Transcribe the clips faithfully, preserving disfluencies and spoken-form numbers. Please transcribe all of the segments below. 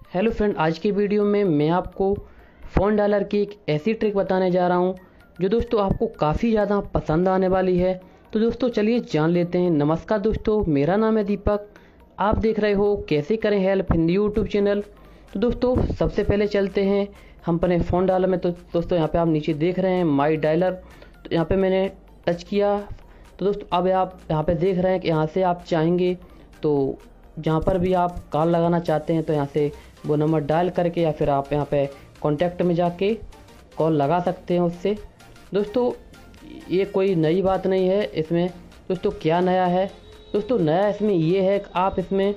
Hello friend, आज की video में मैं आपको फ़ोन डायलर की एक ऐसी ट्रिक बताने जा रहा हूं जो दोस्तों आपको काफ़ी ज़्यादा पसंद आने वाली है। तो दोस्तों चलिए जान लेते हैं। नमस्कार दोस्तों, मेरा नाम है दीपक। आप देख रहे हो कैसे करें हेल्प हिंदी यूट्यूब चैनल। तो दोस्तों सबसे पहले चलते हैं हम अपने फ़ोन डायलर में। तो दोस्तों यहाँ पर आप नीचे देख रहे हैं माई डायलर, तो यहाँ पर मैंने टच किया। तो दोस्तों अब आप यहाँ पर देख रहे हैं कि यहाँ से आप चाहेंगे तो जहाँ पर भी आप कॉल लगाना चाहते हैं तो यहाँ से वो नंबर डायल करके या फिर आप यहाँ पे कॉन्टैक्ट में जाके कॉल लगा सकते हैं उससे। दोस्तों ये कोई नई बात नहीं है इसमें। दोस्तों क्या नया है? दोस्तों नया इसमें ये है कि आप इसमें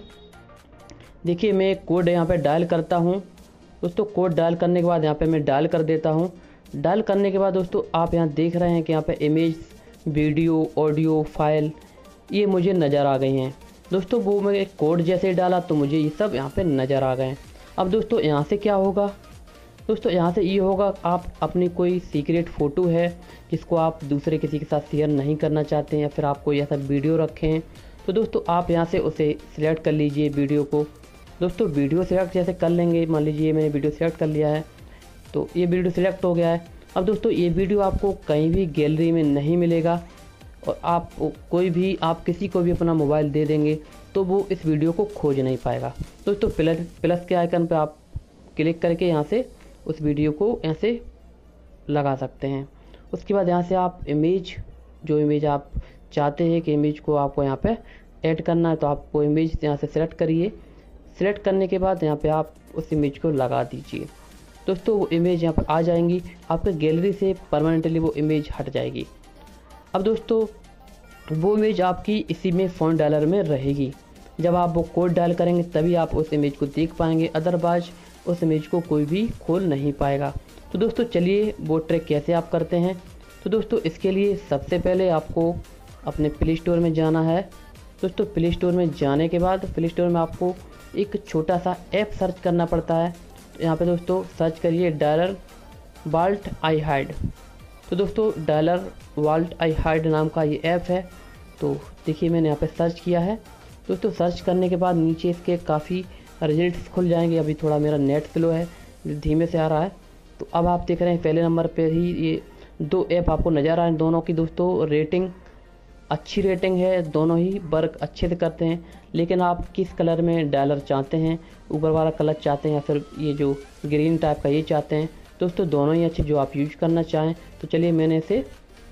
देखिए, मैं एक कोड यहाँ पे डायल करता हूँ। दोस्तों कोड डायल करने के बाद यहाँ पे मैं डायल कर देता हूँ। डायल करने के बाद दोस्तों आप यहाँ देख रहे हैं कि यहाँ पे इमेज, वीडियो, ऑडियो, फाइल ये मुझे नज़र आ गई हैं। दोस्तों वो मैं कोड जैसे डाला तो मुझे ये सब यहाँ पे नज़र आ गए। अब दोस्तों यहाँ से क्या होगा? दोस्तों यहाँ से ये होगा, आप अपनी कोई सीक्रेट फ़ोटो है जिसको आप दूसरे किसी के साथ शेयर नहीं करना चाहते हैं या फिर आप कोई ऐसा वीडियो रखे हैं तो दोस्तों आप यहाँ से उसे सिलेक्ट कर लीजिए वीडियो को। दोस्तों वीडियो सिलेक्ट जैसे कर लेंगे, मान लीजिए मैंने वीडियो सिलेक्ट कर लिया है तो ये वीडियो सिलेक्ट हो गया है। अब दोस्तों ये वीडियो आपको कहीं भी गैलरी में नहीं मिलेगा और आप कोई भी आप किसी को भी अपना मोबाइल दे देंगे तो वो इस वीडियो को खोज नहीं पाएगा। दोस्तों प्लस प्लस के आइकन पर आप क्लिक करके यहाँ से उस वीडियो को यहाँ से लगा सकते हैं। उसके बाद यहाँ से आप इमेज, जो इमेज आप चाहते हैं कि इमेज को आपको यहाँ पे ऐड करना है तो आप वो इमेज यहाँ से सिलेक्ट करिए। सिलेक्ट करने के बाद यहाँ पे आप उस इमेज को लगा दीजिए। दोस्तों वो इमेज यहाँ पर आ जाएंगी, आपके गैलरी से परमानेंटली वो इमेज हट जाएगी। अब दोस्तों वो इमेज आपकी इसी में फ़ोन डायलर में रहेगी। जब आप वो कोड डायल करेंगे तभी आप उस इमेज को देख पाएंगे, अदरवाइज उस इमेज को कोई भी खोल नहीं पाएगा। तो दोस्तों चलिए वो ट्रिक कैसे आप करते हैं। तो दोस्तों इसके लिए सबसे पहले आपको अपने प्ले स्टोर में जाना है। दोस्तों प्ले स्टोर में जाने के बाद प्ले स्टोर में आपको एक छोटा सा ऐप सर्च करना पड़ता है। तो यहाँ पे दोस्तों सर्च करिए डायलर वाल्ट आई हाइड। तो दोस्तों डायलर वाल्ट आई हाइड नाम का ये ऐप है। तो देखिए मैंने यहाँ पे सर्च किया है। दोस्तों सर्च करने के बाद नीचे इसके काफ़ी रिजल्ट्स खुल जाएंगे। अभी थोड़ा मेरा नेट स्लो है, धीमे से आ रहा है। तो अब आप देख रहे हैं पहले नंबर पे ही ये दो ऐप आपको नज़र आ रहे हैं। दोनों की दोस्तों रेटिंग अच्छी रेटिंग है, दोनों ही वर्क अच्छे से करते हैं। लेकिन आप किस कलर में डायलर चाहते हैं, ऊपर वाला कलर चाहते हैं या फिर ये जो ग्रीन टाइप का ये चाहते हैं, दोस्तों दोनों ही अच्छे जो आप यूज करना चाहें। तो चलिए मैंने इसे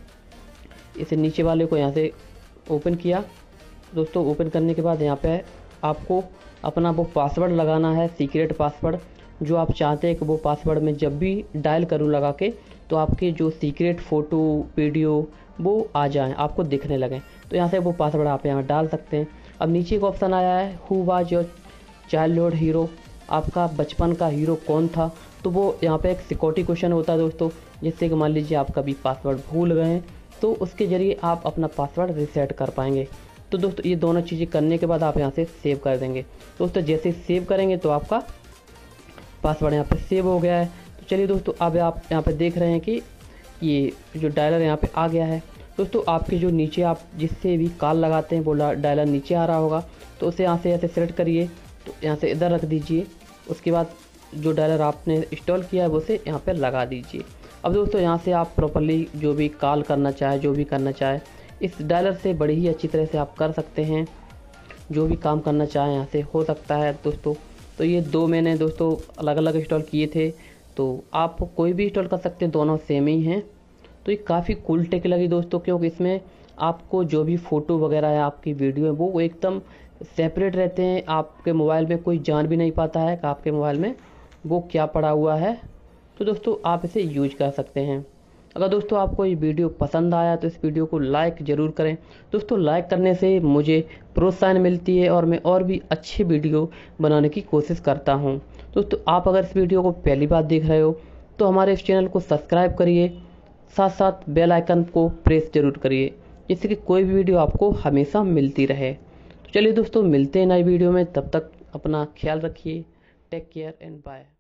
इसे नीचे वाले को यहाँ से ओपन किया। दोस्तों ओपन करने के बाद यहाँ पे आपको अपना वो पासवर्ड लगाना है, सीक्रेट पासवर्ड जो आप चाहते हैं कि वो पासवर्ड में जब भी डायल करूँ लगा के तो आपके जो सीक्रेट फ़ोटो, वीडियो वो आ जाएं, आपको दिखने लगें। तो यहाँ से वो पासवर्ड आप यहाँ डाल सकते हैं। अब नीचे एक ऑप्शन आया है, who was your childhood hero, आपका बचपन का हीरो कौन था। तो वो यहाँ पे एक सिक्योरिटी क्वेश्चन होता है दोस्तों, जिससे कि मान लीजिए आप कभी पासवर्ड भूल गए हैं तो उसके ज़रिए आप अपना पासवर्ड रीसेट कर पाएंगे। तो दोस्तों ये दोनों चीज़ें करने के बाद आप यहाँ से सेव कर देंगे। दोस्तों जैसे सेव करेंगे तो आपका पासवर्ड यहाँ पे सेव हो गया है। तो चलिए दोस्तों अब आप यहाँ पे देख रहे हैं कि ये जो डायलर यहाँ पे आ गया है। दोस्तों आपके जो नीचे आप जिससे भी कॉल लगाते हैं वो डायलर नीचे आ रहा होगा, तो उसे यहाँ से ऐसे सेलेक्ट करिए, तो यहाँ से इधर रख दीजिए। उसके बाद जो डायलर आपने इंस्टॉल किया है वो उसे यहाँ पर लगा दीजिए। अब दोस्तों यहाँ से आप प्रॉपर्ली जो भी कॉल करना चाहे, जो भी करना चाहे, इस डायलर से बड़ी ही अच्छी तरह से आप कर सकते हैं। जो भी काम करना चाहें यहाँ से हो सकता है दोस्तों। तो ये दो मैंने दोस्तों अलग अलग इंस्टॉल किए थे, तो आप कोई भी इंस्टॉल कर सकते हैं, दोनों सेम ही हैं। तो ये काफ़ी कूल टेक लगी दोस्तों, क्योंकि इसमें आपको जो भी फ़ोटो वगैरह है, आपकी वीडियो है, वो एकदम सेपरेट रहते हैं। आपके मोबाइल में कोई जान भी नहीं पाता है कि आपके मोबाइल में वो क्या पड़ा हुआ है। तो दोस्तों आप इसे यूज कर सकते हैं। अगर दोस्तों आपको ये वीडियो पसंद आया तो इस वीडियो को लाइक ज़रूर करें। दोस्तों लाइक करने से मुझे प्रोत्साहन मिलती है और मैं और भी अच्छी वीडियो बनाने की कोशिश करता हूं। दोस्तों आप अगर इस वीडियो को पहली बार देख रहे हो तो हमारे इस चैनल को सब्सक्राइब करिए, साथ साथ बेल आइकन को प्रेस जरूर करिए, जिससे कि कोई भी वीडियो आपको हमेशा मिलती रहे। तो चलिए दोस्तों मिलते हैं नई वीडियो में, तब तक अपना ख्याल रखिए। Take care and bye.